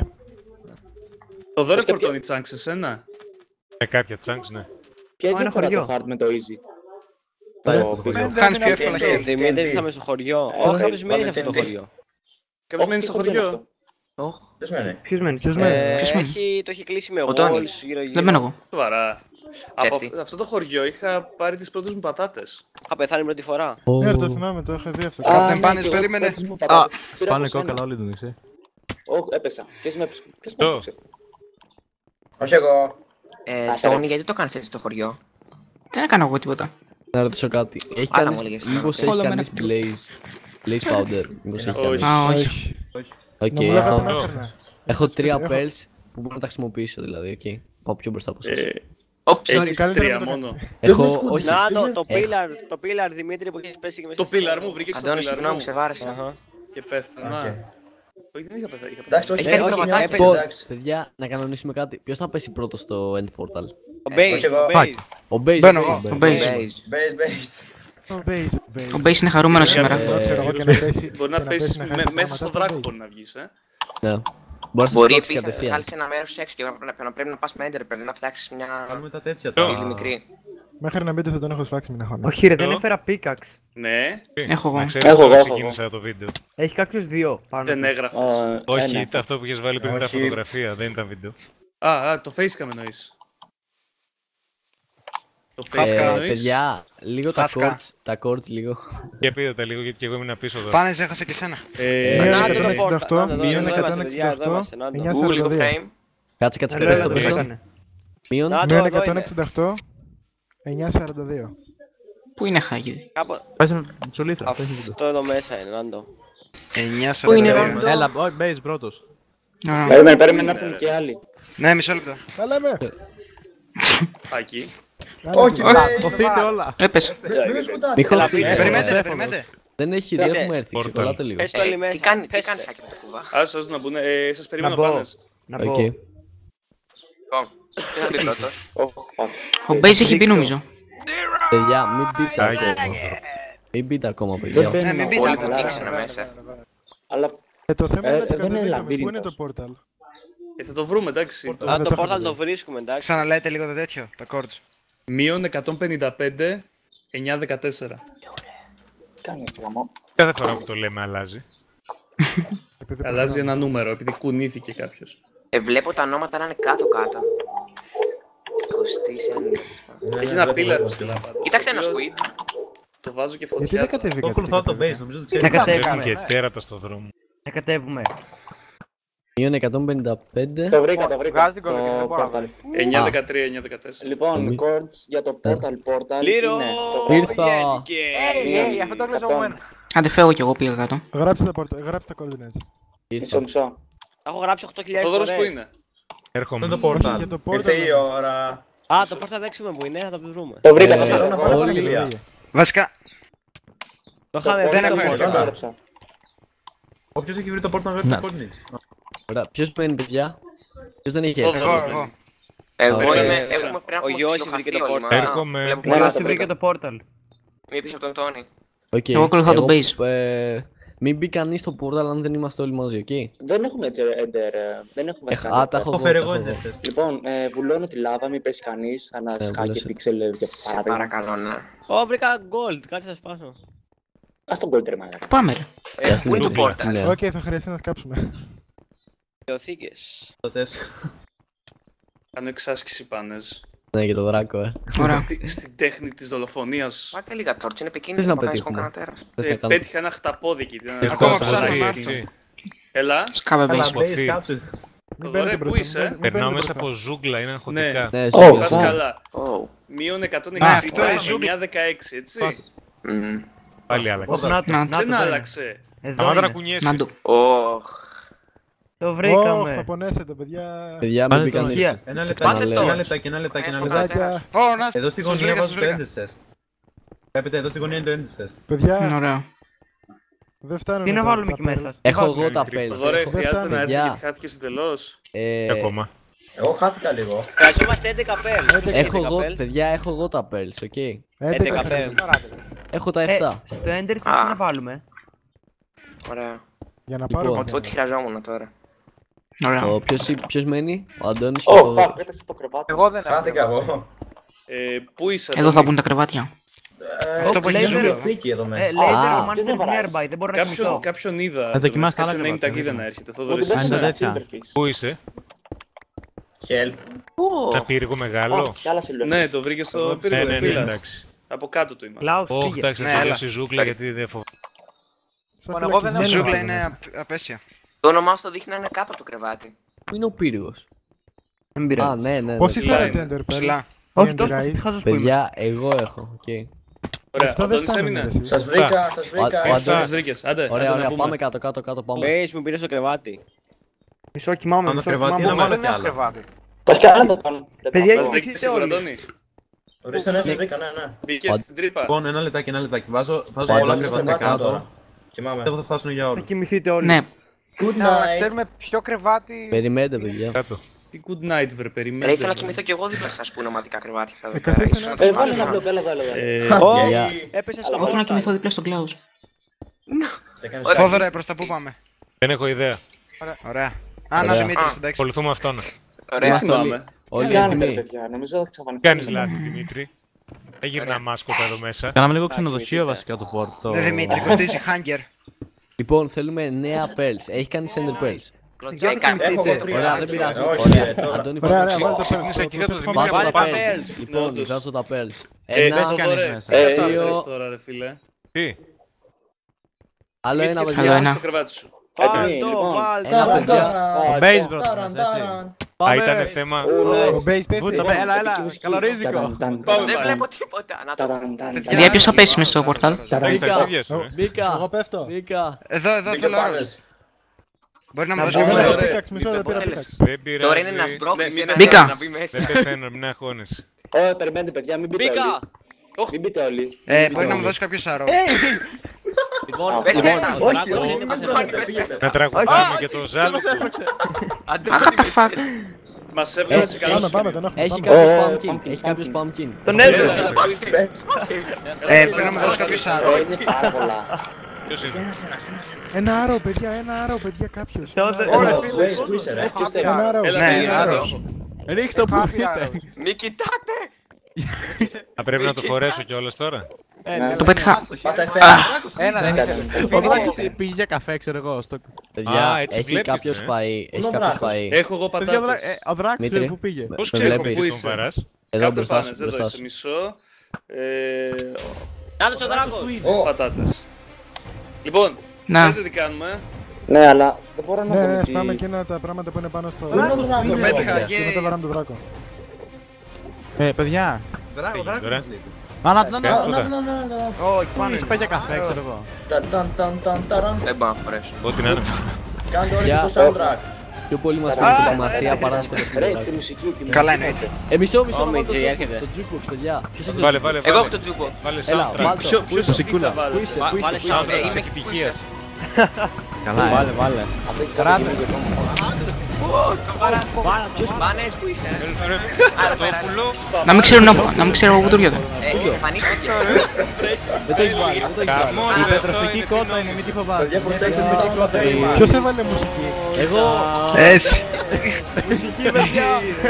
[SPEAKER 4] Το δώρο φορτώνει chunks εσένα.
[SPEAKER 6] Με κάποια chunks, ναι.
[SPEAKER 5] Ποια είναι η
[SPEAKER 8] ένα
[SPEAKER 5] διαφορά
[SPEAKER 8] χωριό.
[SPEAKER 5] το hard με το easy?
[SPEAKER 7] Ωραία,
[SPEAKER 5] Το
[SPEAKER 7] το
[SPEAKER 5] πίσω.
[SPEAKER 6] Χάνεις πιο
[SPEAKER 5] εύκολα
[SPEAKER 6] εύκολα.
[SPEAKER 5] και-
[SPEAKER 8] Δημήτρη,
[SPEAKER 5] τι-
[SPEAKER 8] ήρθαμε στο χωριό.
[SPEAKER 5] Ε,
[SPEAKER 8] Όχι,
[SPEAKER 5] ωραία,
[SPEAKER 8] κάποιος μένει σε αυτό το
[SPEAKER 5] πάμε
[SPEAKER 8] χωριό.
[SPEAKER 4] Κάποιος
[SPEAKER 5] Όχι,
[SPEAKER 4] μένει στο
[SPEAKER 5] τι χωριό είναι
[SPEAKER 4] χωριό.
[SPEAKER 5] αυτό?
[SPEAKER 3] Οχ,
[SPEAKER 5] Ποιος μένει?
[SPEAKER 8] Ποιος μένει,
[SPEAKER 1] ποιος
[SPEAKER 8] Ε,
[SPEAKER 1] μένει?
[SPEAKER 2] Ποιος μένει?
[SPEAKER 8] έχει- Το έχει κλείσει με
[SPEAKER 3] Ο Τόνι.
[SPEAKER 8] walls γύρω γύρω.
[SPEAKER 2] Δεν μένω εγώ.
[SPEAKER 4] Σοβαρά. Από
[SPEAKER 3] Τσέφτη.
[SPEAKER 4] αυ- αυτό το χωριό είχα πάρει τις πρώτες μου πατάτες.
[SPEAKER 8] Είχα πεθάνει πρώτη φορά.
[SPEAKER 1] Ναι, ρε, το θυμάμαι, το είχα δει αυτό.
[SPEAKER 5] Α,
[SPEAKER 6] δεν
[SPEAKER 5] ναι,
[SPEAKER 6] πάνες,
[SPEAKER 5] και εγώ
[SPEAKER 6] περίμενε.
[SPEAKER 5] τις πρώτες μου πατάτες τις πήρα
[SPEAKER 4] Πάνε
[SPEAKER 5] από σένα.
[SPEAKER 4] κόκαλα όλοι του δεξί.
[SPEAKER 5] Ω, έπεσα. Ποιος με έπεσε? Ποιος με
[SPEAKER 6] Το.
[SPEAKER 5] έπεσε? Όχι εγώ.
[SPEAKER 3] ε,
[SPEAKER 5] Α,
[SPEAKER 3] Τόνι, γιατί το κάνεις έτσι το χωριό.
[SPEAKER 2] Δεν έκανα εγώ τίποτα.
[SPEAKER 7] Να ρωτήσω κάτι. Έχει
[SPEAKER 3] Άλλα
[SPEAKER 7] κανείς,
[SPEAKER 3] μου έλεγες,
[SPEAKER 7] μήπως
[SPEAKER 3] ναι.
[SPEAKER 7] έχει
[SPEAKER 2] Όλα με
[SPEAKER 7] κανείς
[SPEAKER 2] ένα
[SPEAKER 7] blaze, blaze powder, μήπως έχει κανείς.
[SPEAKER 4] Όχι.
[SPEAKER 2] Α, όχι.
[SPEAKER 7] Οκ,
[SPEAKER 1] Να μου λέγατε
[SPEAKER 7] έχω,
[SPEAKER 1] να
[SPEAKER 6] έχω.
[SPEAKER 1] έφερνα.
[SPEAKER 7] έχω τρία
[SPEAKER 1] Έχω-
[SPEAKER 7] pearls που μπορώ να τα χρησιμοποιήσω δηλαδή, οκ. Πάω πιο μπροστά από εσάς.
[SPEAKER 4] Ε,
[SPEAKER 3] Οπ,
[SPEAKER 4] Έχεις
[SPEAKER 1] καλύτερα
[SPEAKER 4] τρία
[SPEAKER 1] να το
[SPEAKER 4] μόνο.
[SPEAKER 1] κάνεις.
[SPEAKER 5] Ποιος
[SPEAKER 7] Έχω,
[SPEAKER 5] με σκούτησε?
[SPEAKER 7] όχι,
[SPEAKER 8] Να
[SPEAKER 5] ποιος
[SPEAKER 8] το,
[SPEAKER 5] με-
[SPEAKER 8] το pillar, το pillar Δημήτρη που έχει πέσει και μέσα
[SPEAKER 4] Το
[SPEAKER 8] στο-
[SPEAKER 4] πίλαρ μου, βρήκες το
[SPEAKER 3] Αντώνη,
[SPEAKER 4] πίλαρ
[SPEAKER 3] συγγνώμη,
[SPEAKER 4] μου
[SPEAKER 3] σε βάρεσα.
[SPEAKER 8] Αχα.
[SPEAKER 4] και πέθανα.
[SPEAKER 5] Οκ.
[SPEAKER 4] Όχι, δεν είχα πεθάνει. είχα
[SPEAKER 5] Εντάξει,
[SPEAKER 4] πεθάνει.
[SPEAKER 5] όχι,
[SPEAKER 3] Έχει κάτι
[SPEAKER 5] όχι,
[SPEAKER 3] κροματάκι.
[SPEAKER 5] έπεσε,
[SPEAKER 7] Λοιπόν,
[SPEAKER 5] εντάξει.
[SPEAKER 7] παιδιά, να κανονίσουμε κάτι. Ποιος θα πέσει πρώτο στο end portal?
[SPEAKER 8] Ο Base,
[SPEAKER 5] όχι εγώ.
[SPEAKER 8] ο Base.
[SPEAKER 7] Ο Base.
[SPEAKER 6] Μπαίνω
[SPEAKER 7] ο
[SPEAKER 6] εγώ.
[SPEAKER 7] Base.
[SPEAKER 2] Ο Base.
[SPEAKER 5] Base, base.
[SPEAKER 1] Ο Base, ο Base.
[SPEAKER 2] Ο Base είναι χαρούμενος σήμερα.
[SPEAKER 1] Αυτό ξέρω εγώ και να πέσει.
[SPEAKER 4] Μπορεί
[SPEAKER 1] και
[SPEAKER 4] να πέσεις
[SPEAKER 1] να
[SPEAKER 4] με-
[SPEAKER 1] χάσει τα
[SPEAKER 4] μέσα στο
[SPEAKER 1] πράγματα
[SPEAKER 4] δράκο
[SPEAKER 1] του
[SPEAKER 4] μπορεί να βγεις, ε.
[SPEAKER 7] Ναι. Μπορείς να
[SPEAKER 3] Μπορεί
[SPEAKER 7] σπρώξεις
[SPEAKER 3] επίσης να
[SPEAKER 7] κατευθείαν.
[SPEAKER 3] βγάλεις ένα μέρος έξω και να, να πρέπει να πας με έντερπελ, να φτιάξεις μια
[SPEAKER 9] Κάνουμε τα τέτοια
[SPEAKER 3] πύλη
[SPEAKER 9] τώρα.
[SPEAKER 3] μικρή.
[SPEAKER 1] Μέχρι να μπείτε θα τον έχω σφάξει, μην αγχώνεσαι.
[SPEAKER 10] Όχι ρε, δεν
[SPEAKER 6] Ποιο?
[SPEAKER 10] έφερα πίκαξ.
[SPEAKER 4] Ναι,
[SPEAKER 2] Έχω εγώ.
[SPEAKER 6] Να ξέρεις
[SPEAKER 5] Έχω,
[SPEAKER 6] τώρα
[SPEAKER 5] έχω,
[SPEAKER 6] ξεκίνησα το βίντεο.
[SPEAKER 10] Έχει κάποιος δύο πάνω.
[SPEAKER 4] δεν
[SPEAKER 10] του.
[SPEAKER 4] έγραφες.
[SPEAKER 6] Όχι,
[SPEAKER 5] Ένα.
[SPEAKER 6] ήταν αυτό που είχες βάλει πριν τα
[SPEAKER 5] Όχι.
[SPEAKER 6] φωτογραφία, δεν ήταν βίντεο.
[SPEAKER 4] Α, α, το facecam εννοείς. Το
[SPEAKER 7] Ε,
[SPEAKER 4] facecam εννοείς.
[SPEAKER 7] παιδιά, λίγο τα
[SPEAKER 11] Χάθηκα.
[SPEAKER 7] chords, τα chords λίγο.
[SPEAKER 6] Για πείτε τα λίγο γιατί και εγώ ήμουν πίσω τώρα.
[SPEAKER 11] Πάνε, έχασα και σένα.
[SPEAKER 4] Ε,
[SPEAKER 1] Μείον
[SPEAKER 7] να το
[SPEAKER 1] εκατόν εξήντα οκτώ,
[SPEAKER 7] πόρτα,
[SPEAKER 10] να το-
[SPEAKER 1] μείον
[SPEAKER 10] εδώ είμαστε,
[SPEAKER 1] εκατόν εξήντα
[SPEAKER 10] παιδιά, εδώ
[SPEAKER 1] οκτώ,
[SPEAKER 10] είμαστε, να το.
[SPEAKER 1] εννιακόσια
[SPEAKER 3] Ου, λίγο
[SPEAKER 1] σαράντα δύο.
[SPEAKER 3] frame.
[SPEAKER 7] Κάτσε, κάτσε,
[SPEAKER 10] Έλα,
[SPEAKER 7] πες
[SPEAKER 10] έλα,
[SPEAKER 7] το,
[SPEAKER 10] το
[SPEAKER 7] πες το.
[SPEAKER 10] έκανε.
[SPEAKER 7] Μείον.
[SPEAKER 10] Να το,
[SPEAKER 1] Μείον
[SPEAKER 10] εδώ
[SPEAKER 1] εκατόν
[SPEAKER 10] είναι.
[SPEAKER 1] εξήντα οκτώ, εννιακόσια σαράντα δύο.
[SPEAKER 2] Πού είναι Χάγιδη?
[SPEAKER 10] Κάπου...
[SPEAKER 7] Πες με τσουλήθρα.
[SPEAKER 10] Αυτό εδώ μέσα είναι, να το.
[SPEAKER 11] εννιά
[SPEAKER 3] Πού είναι
[SPEAKER 11] σαράντα δύο.
[SPEAKER 3] Ρόντο?
[SPEAKER 7] Έλα, base πρώτος.
[SPEAKER 2] Ωραία.
[SPEAKER 5] Περίμενε, περίμενε να έρθουν και άλλοι.
[SPEAKER 11] Ναι, μισό λεπτό.
[SPEAKER 1] Τα λέμε!
[SPEAKER 4] Άκη.
[SPEAKER 5] Όχι,
[SPEAKER 7] Χωθείτε όλα.
[SPEAKER 2] Έπεσε.
[SPEAKER 5] μην με σκουτάτε.
[SPEAKER 7] Μη χωθείτε.
[SPEAKER 10] Ε,
[SPEAKER 11] Περιμένετε, περιμένετε.
[SPEAKER 7] Δεν έχει,
[SPEAKER 10] Θέλετε.
[SPEAKER 7] δεν έχουμε έρθει.
[SPEAKER 6] Portal.
[SPEAKER 7] Ξεκολλάτε λίγο.
[SPEAKER 10] Πες το όλοι
[SPEAKER 3] Ε,
[SPEAKER 10] μέσα.
[SPEAKER 3] τι κάνει, τι
[SPEAKER 10] πες
[SPEAKER 3] κάνεις
[SPEAKER 10] το.
[SPEAKER 3] Άκη με το κουβά.
[SPEAKER 4] Ας όσο να μπουν, ε, σας
[SPEAKER 10] Να
[SPEAKER 4] περιμένω
[SPEAKER 10] μπω.
[SPEAKER 4] πάνες.
[SPEAKER 10] Να μπω.
[SPEAKER 7] Οκ.
[SPEAKER 3] Λοιπόν, ποιος θα μπει πρώτος?
[SPEAKER 2] Ο Μπέις έχει μπει νομίζω.
[SPEAKER 7] Παιδιά, μην μπείτε
[SPEAKER 6] Άκη.
[SPEAKER 7] ακόμα. Μην μπείτε ακόμα, παιδιά.
[SPEAKER 11] Ναι, μην μπείτε
[SPEAKER 3] Όλοι μου
[SPEAKER 11] ακόμα.
[SPEAKER 3] τίξανε μέσα.
[SPEAKER 5] Αλλά
[SPEAKER 1] Ε, το θέμα
[SPEAKER 5] Ε,
[SPEAKER 1] είναι ότι
[SPEAKER 5] δεν είναι
[SPEAKER 1] κατεβήκαμε. Πού είναι
[SPEAKER 5] λαβύρινθος.
[SPEAKER 1] το portal?
[SPEAKER 4] Ε, θα το βρούμε, εντάξει.
[SPEAKER 1] Portal.
[SPEAKER 10] Α,
[SPEAKER 1] δεν
[SPEAKER 10] το
[SPEAKER 1] το είχα
[SPEAKER 10] portal
[SPEAKER 1] δει.
[SPEAKER 10] το βρίσκουμε, εντάξει.
[SPEAKER 11] Ξαναλέτε λίγο το τέτοιο, τα chords.
[SPEAKER 4] Μείον εκατόν πενήντα πέντε, εννιακόσια δεκατέσσερα.
[SPEAKER 5] κάνει έτσι γαμό.
[SPEAKER 6] Κάθε φορά που το λέμε αλλάζει.
[SPEAKER 1] Επειδή
[SPEAKER 4] Αλλάζει
[SPEAKER 1] προχωράμε.
[SPEAKER 4] ένα νούμερο, επειδή κουνήθηκε κάποιος.
[SPEAKER 3] Ε, βλέπω τα ονόματα να είναι κάτω-κάτω. είκοσι ένα.
[SPEAKER 4] Έχει ένα πίλαρο ψηλά πάντως.
[SPEAKER 3] Κοίταξε ένα
[SPEAKER 4] Το οποίο
[SPEAKER 3] squid.
[SPEAKER 4] Το βάζω και
[SPEAKER 1] Γιατί
[SPEAKER 4] φωτιά.
[SPEAKER 1] δεν
[SPEAKER 4] τώρα.
[SPEAKER 1] κατεβήκατε?
[SPEAKER 9] Εγώ ακολουθάω το
[SPEAKER 1] κατεβήκατε?
[SPEAKER 9] base, νομίζω ότι
[SPEAKER 10] Να
[SPEAKER 9] ξέρει.
[SPEAKER 10] κατέβουμε.
[SPEAKER 6] Έχουν και τέρατα στο δρόμο.
[SPEAKER 10] Να κατέβουμε.
[SPEAKER 7] Μείον εκατόν πενήντα πέντε.
[SPEAKER 5] Το βρήκα, το βρήκα.
[SPEAKER 12] Βγάζει την κόλλα και δεν μπορώ να
[SPEAKER 5] portal.
[SPEAKER 12] βάλω.
[SPEAKER 4] εννιακόσια
[SPEAKER 7] Α.
[SPEAKER 4] δεκατρία, εννιακόσια δεκατέσσερα.
[SPEAKER 5] Λοιπόν,
[SPEAKER 7] Νομι-
[SPEAKER 5] chords για το portal portal
[SPEAKER 10] Λύρο!
[SPEAKER 5] είναι το-
[SPEAKER 7] Ήρθα.
[SPEAKER 12] Ε, ε, αυτό το έκλεισα από μένα.
[SPEAKER 2] Άντε φεύγω κι εγώ πήγα κάτω.
[SPEAKER 1] Γράψτε τα portal, γράψτε τα coordinates.
[SPEAKER 5] Μισό,
[SPEAKER 7] Ήρθα.
[SPEAKER 5] μισό.
[SPEAKER 10] Τα έχω γράψει οκτώ χιλιάδες
[SPEAKER 4] Θοδωρός που
[SPEAKER 10] φορές.
[SPEAKER 4] είναι.
[SPEAKER 6] Έρχομαι.
[SPEAKER 9] Είναι το
[SPEAKER 1] Όχι,
[SPEAKER 9] portal.
[SPEAKER 1] για το portal.
[SPEAKER 5] Ήρθε η
[SPEAKER 1] λέμε.
[SPEAKER 5] ώρα.
[SPEAKER 10] Α, το portal δέξουμε που είναι, θα το βρούμε.
[SPEAKER 5] Το βρήκα,
[SPEAKER 7] Ε,
[SPEAKER 5] το βρήκα.
[SPEAKER 1] Βάλε
[SPEAKER 7] όλοι
[SPEAKER 1] τα
[SPEAKER 7] λίγα.
[SPEAKER 1] λόγια.
[SPEAKER 11] Βασικά,
[SPEAKER 10] Το είχαμε
[SPEAKER 5] Το
[SPEAKER 10] βρει
[SPEAKER 11] δεν
[SPEAKER 10] το
[SPEAKER 11] έχω
[SPEAKER 10] portal.
[SPEAKER 11] έρθει.
[SPEAKER 5] portal, το έγραψα.
[SPEAKER 9] Όποιος έχει βρει το portal να γράψει τα coordinates.
[SPEAKER 7] Ωραία, ποιος μένει, παιδιά? Ποιος δεν έχει
[SPEAKER 4] Το
[SPEAKER 7] έρθει?
[SPEAKER 11] εγώ,
[SPEAKER 4] Θοδωρός
[SPEAKER 11] εγώ.
[SPEAKER 4] είναι.
[SPEAKER 3] Εγώ
[SPEAKER 10] Περιμένε,
[SPEAKER 3] είμαι,
[SPEAKER 10] περιμένε.
[SPEAKER 3] έχουμε πρέπει
[SPEAKER 10] Ο
[SPEAKER 3] να
[SPEAKER 10] Γιώσης
[SPEAKER 3] έχουμε
[SPEAKER 10] βρήκε
[SPEAKER 3] ψιλοχαθεί
[SPEAKER 10] το
[SPEAKER 3] όλοι
[SPEAKER 10] portal.
[SPEAKER 3] μας.
[SPEAKER 6] Έρχομαι.
[SPEAKER 3] Βλέπω
[SPEAKER 10] Ο
[SPEAKER 5] Ναι,
[SPEAKER 3] πολλά.
[SPEAKER 10] Γιώσης
[SPEAKER 5] το
[SPEAKER 10] βρήκε
[SPEAKER 5] βρήκα.
[SPEAKER 10] το portal.
[SPEAKER 3] Μη πεις από τον Τόνι.
[SPEAKER 7] Οκ.
[SPEAKER 2] Εγώ ακολουθάω τον base.
[SPEAKER 7] ε, Μην μπει κανείς στο portal αν δεν είμαστε όλοι μαζί, οκ.
[SPEAKER 5] Δεν έχουμε έτσι enter, ε, δεν έχουμε
[SPEAKER 7] Εχ,
[SPEAKER 5] κάνει
[SPEAKER 7] Α, τα
[SPEAKER 5] enter.
[SPEAKER 7] έχω
[SPEAKER 9] Το
[SPEAKER 7] εγώ.
[SPEAKER 9] φέρω
[SPEAKER 7] τα
[SPEAKER 9] εγώ
[SPEAKER 7] έχω εγώ.
[SPEAKER 9] enter chest.
[SPEAKER 5] Λοιπόν, ε, βουλώνω τη λάβα, μην πέσει κανείς, ένα
[SPEAKER 7] Ε,
[SPEAKER 5] σκάκι
[SPEAKER 7] βούλωσε.
[SPEAKER 5] pixel για
[SPEAKER 3] Σε
[SPEAKER 5] παράδειγμα.
[SPEAKER 3] παρακαλώ, ναι.
[SPEAKER 10] Ω, βρήκα gold, κάτσε να σπάσω.
[SPEAKER 5] Ας τον κόλτερ μάλλον.
[SPEAKER 2] Πάμε ρε.
[SPEAKER 3] Ε, Πού είναι το
[SPEAKER 6] Ντούμπλα.
[SPEAKER 3] portal?
[SPEAKER 7] Ναι.
[SPEAKER 1] Οκ, θα χρειαστεί να σκάψουμε.
[SPEAKER 10] Βιοθήκες.
[SPEAKER 9] Το τεστ.
[SPEAKER 4] Κάνω εξάσκηση πάνες.
[SPEAKER 7] Ναι, για το δράκο, ε.
[SPEAKER 2] Ωραία.
[SPEAKER 4] Τι- Στην τέχνη της δολοφονίας.
[SPEAKER 3] Βάλτε λίγα torch, είναι
[SPEAKER 7] Θες
[SPEAKER 3] επικίνδυνο
[SPEAKER 7] να
[SPEAKER 3] να κάνεις τον
[SPEAKER 7] πετύχουμε.
[SPEAKER 3] κανένα τέρας.
[SPEAKER 7] Θες
[SPEAKER 4] Ε,
[SPEAKER 7] να κάνω.
[SPEAKER 4] Πέτυχα ένα χταπόδικη. την-
[SPEAKER 6] Ακόμα
[SPEAKER 11] Ακόμα
[SPEAKER 4] ένα
[SPEAKER 11] ψάχνω,
[SPEAKER 4] χταπόδικη.
[SPEAKER 11] Μάρτιν.
[SPEAKER 6] έτσι.
[SPEAKER 4] Έλα.
[SPEAKER 2] Σκάβε
[SPEAKER 9] Καλά,
[SPEAKER 2] Μπέις.
[SPEAKER 6] Σφοθή.
[SPEAKER 9] base, κάψε.
[SPEAKER 1] Μην
[SPEAKER 4] Θοδωρέ,
[SPEAKER 1] μπαίνετε
[SPEAKER 4] πού
[SPEAKER 1] μπροστά,
[SPEAKER 4] είσαι?
[SPEAKER 1] μην- μην
[SPEAKER 6] Περνάω
[SPEAKER 1] μπαίνετε
[SPEAKER 6] μέσα
[SPEAKER 1] μπροστά.
[SPEAKER 6] από ζούγκλα, είναι αγχωτικά.
[SPEAKER 7] Ναι,
[SPEAKER 5] Ω,
[SPEAKER 7] σου
[SPEAKER 4] Πας
[SPEAKER 5] φα.
[SPEAKER 4] καλά.
[SPEAKER 3] Ω.
[SPEAKER 4] Μείον εκατόν
[SPEAKER 11] Α, αυτό
[SPEAKER 4] εξήντα,
[SPEAKER 11] είναι ζούγκλα.
[SPEAKER 4] εννιακόσια δεκαέξι, έτσι.
[SPEAKER 9] Πάσε.
[SPEAKER 3] Μμμ.
[SPEAKER 6] Πάλι άλλαξε.
[SPEAKER 10] Όχι, να το,
[SPEAKER 2] Να,
[SPEAKER 10] να το,
[SPEAKER 4] Δεν
[SPEAKER 10] το είναι.
[SPEAKER 4] άλλαξε.
[SPEAKER 10] Εδώ
[SPEAKER 6] Άμα
[SPEAKER 10] είναι.
[SPEAKER 6] τρακουνιέσαι.
[SPEAKER 2] Να το.
[SPEAKER 3] Ωχ.
[SPEAKER 10] Το
[SPEAKER 1] Ωχ, θα
[SPEAKER 10] βρήκαμε.
[SPEAKER 1] πονέσετε, παιδιά.
[SPEAKER 7] Παιδιά, μην
[SPEAKER 9] Πάνε
[SPEAKER 7] μπει
[SPEAKER 9] στο
[SPEAKER 7] κανείς.
[SPEAKER 9] αρχείο. Ένα λεπτάκι,
[SPEAKER 3] Πάτε
[SPEAKER 9] ένα
[SPEAKER 3] τώρα.
[SPEAKER 9] λεπτάκι, ένα λεπτάκι, ένα
[SPEAKER 3] Έσπα
[SPEAKER 9] λεπτάκι.
[SPEAKER 3] κατέρας.
[SPEAKER 1] Παιδάκια,
[SPEAKER 11] Ω, να,
[SPEAKER 9] Εδώ στη
[SPEAKER 11] σας
[SPEAKER 9] γωνία
[SPEAKER 11] βρήκα,
[SPEAKER 9] βάζω
[SPEAKER 11] σας
[SPEAKER 9] το
[SPEAKER 11] βρήκα.
[SPEAKER 9] end test. Βλέπετε, εδώ στη γωνία είναι το end test.
[SPEAKER 1] παιδιά,
[SPEAKER 2] Ωραία.
[SPEAKER 1] δεν φτάνουν.
[SPEAKER 10] Τι να
[SPEAKER 1] τα-
[SPEAKER 10] βάλουμε
[SPEAKER 1] τα
[SPEAKER 10] εκεί μέσα.
[SPEAKER 1] pearls.
[SPEAKER 10] τι
[SPEAKER 7] Έχω
[SPEAKER 10] βάλουμε.
[SPEAKER 7] εγώ τα
[SPEAKER 6] Θοδωρέ,
[SPEAKER 7] pelts.
[SPEAKER 4] Θοδωρέ,
[SPEAKER 1] δεν
[SPEAKER 4] χρειάζεται
[SPEAKER 1] φτάνει,
[SPEAKER 4] να έρθει
[SPEAKER 7] παιδιά.
[SPEAKER 4] γιατί χάθηκες εντελώς.
[SPEAKER 7] Ε,
[SPEAKER 6] Και ακόμα.
[SPEAKER 5] Εγώ χάθηκα λίγο.
[SPEAKER 10] Χρειαζόμαστε έντεκα πέλ.
[SPEAKER 7] Έχω εγώ, παιδιά, έχω εγώ τα pelts, οκ.
[SPEAKER 1] έντεκα
[SPEAKER 10] έντεκα
[SPEAKER 1] χρειάζεται.
[SPEAKER 7] Έχω τα
[SPEAKER 10] Ε,
[SPEAKER 7] επτά.
[SPEAKER 10] στο Ender Chest τι
[SPEAKER 3] Α.
[SPEAKER 10] να βάλουμε.
[SPEAKER 3] Ωραία.
[SPEAKER 1] Για να
[SPEAKER 7] Λοιπόν.
[SPEAKER 1] πάρω.
[SPEAKER 3] Ό,τι- Ό,τι χρειαζόμουν τώρα.
[SPEAKER 2] Ωραία.
[SPEAKER 7] Ο, ποιος, ποιος μένει? Ο Αντώνης και
[SPEAKER 5] Ω,
[SPEAKER 7] ο...
[SPEAKER 5] fuck, έπεσε το κρεβάτι.
[SPEAKER 12] Εγώ δεν
[SPEAKER 5] Χάθηκα εγώ.
[SPEAKER 4] Ε, Πού είσαι,
[SPEAKER 2] Εδώ θα
[SPEAKER 4] Αντώνη?
[SPEAKER 2] μπουν τα κρεβάτια.
[SPEAKER 11] Αυτό που έχει
[SPEAKER 10] Λέιζερ-
[SPEAKER 11] ζούγκλα.
[SPEAKER 5] Θήκη εδώ
[SPEAKER 10] Ε,
[SPEAKER 5] μέσα.
[SPEAKER 10] Laser
[SPEAKER 7] Α.
[SPEAKER 10] Monsters
[SPEAKER 5] δεν βαράει.
[SPEAKER 10] nearby, δεν μπορώ να
[SPEAKER 4] Κάποιον,
[SPEAKER 10] κοιμηθώ.
[SPEAKER 4] κάποιον είδα.
[SPEAKER 9] Θα δοκιμάσω
[SPEAKER 4] Κάποιον
[SPEAKER 9] άλλα
[SPEAKER 4] name tag
[SPEAKER 9] κρεβάτια.
[SPEAKER 4] είδα να έρχεται.
[SPEAKER 5] Μου
[SPEAKER 4] Θοδωρής,
[SPEAKER 5] την
[SPEAKER 4] εσύ.
[SPEAKER 5] πέσανε
[SPEAKER 9] τέτοια.
[SPEAKER 5] Silverfish.
[SPEAKER 6] Πού είσαι?
[SPEAKER 5] Help.
[SPEAKER 6] Τα πύργο μεγάλο.
[SPEAKER 5] Α, κι άλλα Silverfish.
[SPEAKER 4] Ναι, το βρήκε στο
[SPEAKER 6] Ναι,
[SPEAKER 4] πύργο.
[SPEAKER 6] ναι, ναι,
[SPEAKER 4] πύλα.
[SPEAKER 6] εντάξει.
[SPEAKER 4] Από κάτω του είμαστε.
[SPEAKER 10] Κλάους,
[SPEAKER 6] Όχι,
[SPEAKER 10] φύγε.
[SPEAKER 6] εντάξει,
[SPEAKER 11] Ναι,
[SPEAKER 6] θα
[SPEAKER 11] έλα.
[SPEAKER 6] τελειώσει η ζούγκλα γιατί δεν φοβάμαι.
[SPEAKER 1] Σαν
[SPEAKER 12] Λοιπόν, εγώ δεν
[SPEAKER 11] Η
[SPEAKER 1] φυλακισμένοι
[SPEAKER 11] ζούγκλα
[SPEAKER 1] είμαστε
[SPEAKER 11] είναι
[SPEAKER 1] μέσα.
[SPEAKER 11] απ- απέσια.
[SPEAKER 3] Το όνομά σου το δείχνει να είναι κάτω από το κρεβάτι.
[SPEAKER 7] Πού είναι ο πύργος?
[SPEAKER 10] Δεν
[SPEAKER 7] Α,
[SPEAKER 10] πειράζει.
[SPEAKER 7] ναι, ναι,
[SPEAKER 1] Πόσοι
[SPEAKER 7] ναι.
[SPEAKER 4] Ψηλά
[SPEAKER 1] φέρετε
[SPEAKER 4] είναι.
[SPEAKER 1] Ender Pearls?
[SPEAKER 11] Ψηλά.
[SPEAKER 10] Όχι,
[SPEAKER 1] Ή
[SPEAKER 10] τόσο
[SPEAKER 1] Ender Eyes?
[SPEAKER 10] χάζος που είμαι.
[SPEAKER 7] Παιδιά, εγώ έχω, οκ.
[SPEAKER 4] Ωραία,
[SPEAKER 1] Αυτά δεν
[SPEAKER 4] Αντώνης
[SPEAKER 1] φτάνουν,
[SPEAKER 4] έμεινε.
[SPEAKER 1] εσύ.
[SPEAKER 5] Σας βρήκα, σας
[SPEAKER 7] Ο-
[SPEAKER 5] βρήκα.
[SPEAKER 7] ο
[SPEAKER 5] Ήρθα.
[SPEAKER 7] Αντώνης-
[SPEAKER 4] Τις βρήκες. Άντε, άντε
[SPEAKER 7] Ωραία,
[SPEAKER 4] να
[SPEAKER 7] ωραία,
[SPEAKER 4] πούμε.
[SPEAKER 7] πάμε κάτω, κάτω, κάτω, πάμε.
[SPEAKER 10] Μπέις μου πήρε στο κρεβάτι.
[SPEAKER 8] Μισό κοιμάμαι,
[SPEAKER 9] Πάνω
[SPEAKER 8] μισό
[SPEAKER 9] κρεβάτι,
[SPEAKER 8] κοιμάμαι.
[SPEAKER 9] ένα
[SPEAKER 12] Εγώ
[SPEAKER 9] βάλω
[SPEAKER 12] δεν
[SPEAKER 9] κι
[SPEAKER 12] έχω
[SPEAKER 9] άλλο.
[SPEAKER 12] κρεβάτι.
[SPEAKER 5] Πας κι άλλα να το κάνω.
[SPEAKER 10] Παιδιά,
[SPEAKER 4] Μας
[SPEAKER 10] έχει
[SPEAKER 4] βρήκε
[SPEAKER 10] βρήκε
[SPEAKER 4] σίγουρα,
[SPEAKER 10] όλοι.
[SPEAKER 4] Αντώνη.
[SPEAKER 5] Ορίστε, ναι, σας βρήκα, ναι, ναι.
[SPEAKER 4] Μπήκες στην τρύπα.
[SPEAKER 9] Λοιπόν, ένα λεπτάκι, ένα λεπτάκι. Βάζω, βάζω
[SPEAKER 7] Όλα
[SPEAKER 9] όλα
[SPEAKER 7] στα
[SPEAKER 9] κρεβάτια
[SPEAKER 5] κρεβάτια
[SPEAKER 9] κάτω.
[SPEAKER 5] τώρα. Κοιμάμαι.
[SPEAKER 9] Πιστεύω θα φτάσουν για
[SPEAKER 8] Θα
[SPEAKER 9] όλους.
[SPEAKER 8] κοιμηθείτε όλοι.
[SPEAKER 2] Ναι.
[SPEAKER 5] Good
[SPEAKER 12] Να
[SPEAKER 5] night.
[SPEAKER 12] ξέρουμε ποιο κρεβάτι.
[SPEAKER 7] Περιμένετε, παιδιά.
[SPEAKER 6] Κάτω.
[SPEAKER 4] Τι good night, βρε,
[SPEAKER 3] Ρε,
[SPEAKER 4] περιμένετε.
[SPEAKER 3] ήθελα να κοιμηθώ κι εγώ δίπλα σας που είναι ομαδικά κρεβάτια αυτά. εδώ
[SPEAKER 1] Ε,
[SPEAKER 3] πέρα.
[SPEAKER 1] καθίστε
[SPEAKER 3] Ίσως
[SPEAKER 1] να-
[SPEAKER 3] να τους
[SPEAKER 5] Ε, βάλε
[SPEAKER 3] βάζω
[SPEAKER 5] ένα
[SPEAKER 3] να-
[SPEAKER 5] μπλοκ, έλα εδώ, έλα εδώ.
[SPEAKER 4] Ε,
[SPEAKER 5] Ω,
[SPEAKER 7] Γεια.
[SPEAKER 10] Έπεσε στο
[SPEAKER 2] Εγώ θέλω να κοιμηθώ
[SPEAKER 10] portal.
[SPEAKER 2] δίπλα στον Klaus.
[SPEAKER 5] τι κάνεις,
[SPEAKER 12] Ωραία.
[SPEAKER 11] Θόδωρα, προς τα πού πάμε.
[SPEAKER 6] Δεν έχω ιδέα.
[SPEAKER 11] Ωραία. Α, να Δημήτρης, εντάξει.
[SPEAKER 6] Ακολουθούμε αυτόν.
[SPEAKER 3] Ωραία.
[SPEAKER 8] Θυμάμαι.
[SPEAKER 7] Όλοι έτοιμοι.
[SPEAKER 6] Κάνεις λάθη, Δημήτρη. Δεν γυρνά μάσκοπα εδώ μέσα.
[SPEAKER 9] Κάναμε λίγο ξενοδοχείο βασικά το πόρτο.
[SPEAKER 11] Ναι, Δημήτρη, κοστίζει Hunger.
[SPEAKER 7] Λοιπόν, θέλουμε νέα pearls. Έχει κάνει center pearls.
[SPEAKER 3] Κλωτσιά έκανε.
[SPEAKER 5] Έχω εγώ τρία.
[SPEAKER 7] Ωραία, δεν πειράζει.
[SPEAKER 5] Όχι,
[SPEAKER 7] Ωραία.
[SPEAKER 5] τώρα.
[SPEAKER 7] Αντώνη,
[SPEAKER 1] Ωραία, ωραία,
[SPEAKER 7] φωνάξε.
[SPEAKER 1] βάλτε το
[SPEAKER 6] Ξεκίνησε εκεί
[SPEAKER 1] πέλ.
[SPEAKER 6] το Δημήτρη
[SPEAKER 7] Βάζω
[SPEAKER 6] από
[SPEAKER 7] τα
[SPEAKER 6] τα πάνω.
[SPEAKER 7] pearls. Λοιπόν,
[SPEAKER 4] όντως.
[SPEAKER 7] βγάζω τα pearls.
[SPEAKER 4] Ε,
[SPEAKER 7] Ένα,
[SPEAKER 4] πες
[SPEAKER 9] κάνεις
[SPEAKER 4] ωραία.
[SPEAKER 9] μέσα.
[SPEAKER 4] Τι
[SPEAKER 7] Ε,
[SPEAKER 4] κατάφερες
[SPEAKER 7] δύο.
[SPEAKER 4] τώρα ρε φίλε.
[SPEAKER 6] Τι.
[SPEAKER 7] άλλο ένα,
[SPEAKER 4] Μύθηκες
[SPEAKER 7] παιδιά.
[SPEAKER 2] ένα.
[SPEAKER 4] στο κρεβάτι σου.
[SPEAKER 10] Βάλτο, βάλτο.
[SPEAKER 7] Ένα, παιδιά.
[SPEAKER 9] Ο Μπέις μπρο.
[SPEAKER 6] Α,
[SPEAKER 7] Πάμε.
[SPEAKER 6] ήταν θέμα.
[SPEAKER 1] Ο Μπέις πέφτει.
[SPEAKER 9] Έλα, έλα, καλορίζικο.
[SPEAKER 4] Πάμε
[SPEAKER 3] Δεν
[SPEAKER 4] πάλι.
[SPEAKER 3] βλέπω τίποτα. Να το.
[SPEAKER 2] Παιδιά, ποιος θα πέσει μες στο πορτάλ.
[SPEAKER 6] Έχεις τα ίδια σου, ε.
[SPEAKER 1] Εγώ
[SPEAKER 7] Μπήκα.
[SPEAKER 1] πέφτω.
[SPEAKER 7] Μπήκα.
[SPEAKER 11] Εδώ, εδώ θέλω άλλος. Μπορεί να μου δώσει
[SPEAKER 1] Εγώ
[SPEAKER 11] κάποιος
[SPEAKER 1] πήρα
[SPEAKER 11] άλλο.
[SPEAKER 1] πίκαξ, μισό δεν πήρα πίκαξ.
[SPEAKER 6] Δεν πειράζει.
[SPEAKER 3] Τώρα είναι ένας μπρόκρης,
[SPEAKER 4] Ναι,
[SPEAKER 3] ένα
[SPEAKER 2] μπήκα.
[SPEAKER 3] να μπει μέσα.
[SPEAKER 6] Δεν πεθαίνω, μην αγχώνεσαι.
[SPEAKER 13] Ω, περιμένετε παιδιά, μην μπείτε
[SPEAKER 10] Μπήκα.
[SPEAKER 13] όλοι. Μην μπείτε όλοι.
[SPEAKER 11] Ε, μπορεί να μου δώσει κάποιος άρο.
[SPEAKER 10] Λοιπόν,
[SPEAKER 3] Πες
[SPEAKER 10] λοιπόν,
[SPEAKER 3] μέσα.
[SPEAKER 10] ο
[SPEAKER 5] Όχι,
[SPEAKER 10] Δράκος
[SPEAKER 5] όχι,
[SPEAKER 10] είναι
[SPEAKER 5] μας
[SPEAKER 10] μέσα.
[SPEAKER 5] τρώγεται, φύγετε.
[SPEAKER 6] Να τραγουδάμε και το ζάλο.
[SPEAKER 3] Αντώνη,
[SPEAKER 2] Fuck.
[SPEAKER 4] Μας έβγαλε καλά
[SPEAKER 1] Πάμε,
[SPEAKER 4] σου.
[SPEAKER 1] πάμε, τον έχουμε.
[SPEAKER 7] Έχει
[SPEAKER 1] πάμε.
[SPEAKER 7] κάποιος
[SPEAKER 13] Ω,
[SPEAKER 7] pumpkin.
[SPEAKER 13] pumpkin,
[SPEAKER 7] Έχει κάποιος pumpkin.
[SPEAKER 10] Τον έβγαλε.
[SPEAKER 11] Ε, μπορεί να μου δώσει κάποιος άρο.
[SPEAKER 13] Ε, είναι πάρα πολλά.
[SPEAKER 6] Ποιος είναι.
[SPEAKER 5] Ένας, ένας, ένας, ένας.
[SPEAKER 1] Ένα άρο, παιδιά, ένα άρο, παιδιά, κάποιος.
[SPEAKER 10] Ωραία,
[SPEAKER 5] Μπέις, πού είσαι ρε.
[SPEAKER 13] Ποιος θέλει.
[SPEAKER 1] Ένα άρο.
[SPEAKER 4] Έλα,
[SPEAKER 11] Ναι,
[SPEAKER 4] παιδιά,
[SPEAKER 11] άρο.
[SPEAKER 4] να το.
[SPEAKER 9] Ρίξτε το που πείτε.
[SPEAKER 3] Μη κοιτάτε.
[SPEAKER 6] Θα πρέπει να το φορέσω κιόλας τώρα.
[SPEAKER 2] Το πέτυχα.
[SPEAKER 5] Πάτα εφέ.
[SPEAKER 12] Ένα δεν ήθελε.
[SPEAKER 9] Ο Δράκος πήγε για καφέ, ξέρω εγώ. στο-
[SPEAKER 7] Παιδιά,
[SPEAKER 6] έτσι
[SPEAKER 7] έχει
[SPEAKER 6] βλέπεις,
[SPEAKER 7] κάποιος
[SPEAKER 6] ε.
[SPEAKER 7] φαΐ. Έχει
[SPEAKER 5] ο
[SPEAKER 7] κάποιος
[SPEAKER 5] Δράκος.
[SPEAKER 7] φαΐ.
[SPEAKER 4] Έχω εγώ
[SPEAKER 9] Παιδιά, ο Δρά-
[SPEAKER 4] πατάτες.
[SPEAKER 9] ε, ο Δράκος
[SPEAKER 7] Δημήτρη.
[SPEAKER 9] που πήγε.
[SPEAKER 6] Πώς
[SPEAKER 7] Με
[SPEAKER 6] ξέρεις
[SPEAKER 7] βλέπεις.
[SPEAKER 6] πού
[SPEAKER 4] Πού
[SPEAKER 6] τον
[SPEAKER 4] είσαι?
[SPEAKER 6] βαράς.
[SPEAKER 7] Εδώ
[SPEAKER 4] Κάτω
[SPEAKER 7] μπροστά
[SPEAKER 4] πάνε,
[SPEAKER 7] σου,
[SPEAKER 4] δεν το
[SPEAKER 7] μπροστά
[SPEAKER 4] είσαι
[SPEAKER 7] σου.
[SPEAKER 4] μισό. Ε,
[SPEAKER 10] Να το ο Δράκος.
[SPEAKER 5] Ω,
[SPEAKER 4] πατάτες. Λοιπόν,
[SPEAKER 2] Να.
[SPEAKER 4] ξέρετε τι κάνουμε.
[SPEAKER 13] Ναι, αλλά δεν μπορώ να
[SPEAKER 1] Ναι,
[SPEAKER 13] δω
[SPEAKER 1] ναι,
[SPEAKER 13] τι-
[SPEAKER 1] σπάμε εκείνα τα πράγματα που είναι πάνω στο...
[SPEAKER 5] Πού είναι ο Δράκος,
[SPEAKER 11] Το πέτυχα,
[SPEAKER 5] ρε.
[SPEAKER 1] Και μετά βαράμε τον δράκο.
[SPEAKER 9] Ε, παιδιά.
[SPEAKER 6] Τώρα.
[SPEAKER 9] Να, να, να,
[SPEAKER 5] Να,
[SPEAKER 9] να.
[SPEAKER 5] να, να, να, να.
[SPEAKER 9] Πού είχε πάει για καφέ, ξέρω εγώ.
[SPEAKER 5] Ταν, ταν, ταν, ταν, ταραν.
[SPEAKER 3] Δεν μπορώ να φορέσω.
[SPEAKER 6] Ό,τι να είναι.
[SPEAKER 5] Κάντε ωραία
[SPEAKER 7] Γεια.
[SPEAKER 5] και το soundtrack.
[SPEAKER 7] Πιο πολύ μας πήρε την σημασία παρά στο
[SPEAKER 13] Ρε,
[SPEAKER 7] παιχνίδι.
[SPEAKER 13] τη μουσική, τη μουσική.
[SPEAKER 11] Καλά εννοείται.
[SPEAKER 7] Ε, μισό, μισό,
[SPEAKER 10] Ω,
[SPEAKER 7] να βάλω το
[SPEAKER 10] Μιτζή,
[SPEAKER 7] jukebox,
[SPEAKER 10] έρχεται.
[SPEAKER 7] το jukebox, παιδιά. Ποιος έχει το
[SPEAKER 6] Βάλε,
[SPEAKER 7] jukebox?
[SPEAKER 6] βάλε,
[SPEAKER 3] Εγώ
[SPEAKER 6] βάλε.
[SPEAKER 3] έχω το τζούκο.
[SPEAKER 6] Βάλε
[SPEAKER 7] Έλα,
[SPEAKER 6] soundtrack.
[SPEAKER 7] βάλτε
[SPEAKER 4] Ποιο,
[SPEAKER 7] το.
[SPEAKER 4] ποιος τι θα βάλει.
[SPEAKER 7] Πού είσαι,
[SPEAKER 10] Βα-
[SPEAKER 7] πού είσαι,
[SPEAKER 10] βάλε
[SPEAKER 7] πού είσαι.
[SPEAKER 10] soundtrack.
[SPEAKER 3] Ε,
[SPEAKER 6] Της
[SPEAKER 3] είμαι εκεί που
[SPEAKER 6] επιτυχίας.
[SPEAKER 3] είσαι.
[SPEAKER 9] Καλά, βάλε, βάλε.
[SPEAKER 13] Αυτό έχει
[SPEAKER 9] Καράτε.
[SPEAKER 13] γίνει και ακόμα.
[SPEAKER 3] Πάνες που είσαι. ε. Άρα πέρα.
[SPEAKER 2] Να μην ξέρω, να- να μην ξέρω εγώ που το διώδω.
[SPEAKER 3] Ε, εξαφανίστηκε.
[SPEAKER 7] Δεν το έχεις βάλει, δεν το έχεις βάλει.
[SPEAKER 6] Καμόν,
[SPEAKER 9] Η
[SPEAKER 6] αυτό
[SPEAKER 9] πετροφική
[SPEAKER 6] είναι
[SPEAKER 9] κότα
[SPEAKER 6] κοινό.
[SPEAKER 9] είναι, μην τη φοβάσαι.
[SPEAKER 5] Παιδιά, προσέξτε, μην θα κλωθεί.
[SPEAKER 1] Ποιος έβαλε μουσική?
[SPEAKER 7] Εγώ,
[SPEAKER 11] Έτσι.
[SPEAKER 7] μουσική, παιδιά.